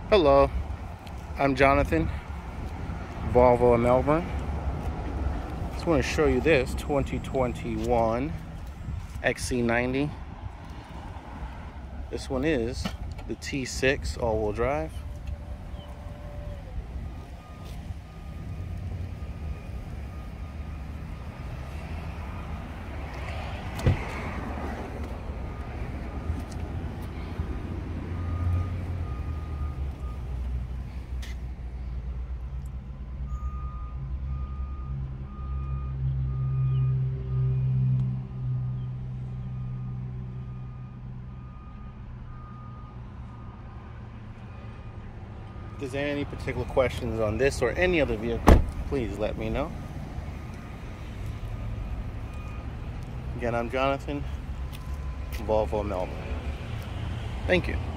Hello, I'm Jonathan, Volvo in Melbourne. Just want to show you this 2021 XC90. This one is the T6 all-wheel drive. If there's any particular questions on this or any other vehicle, please let me know. Again, I'm Jonathan, Volvo Melbourne. Thank you.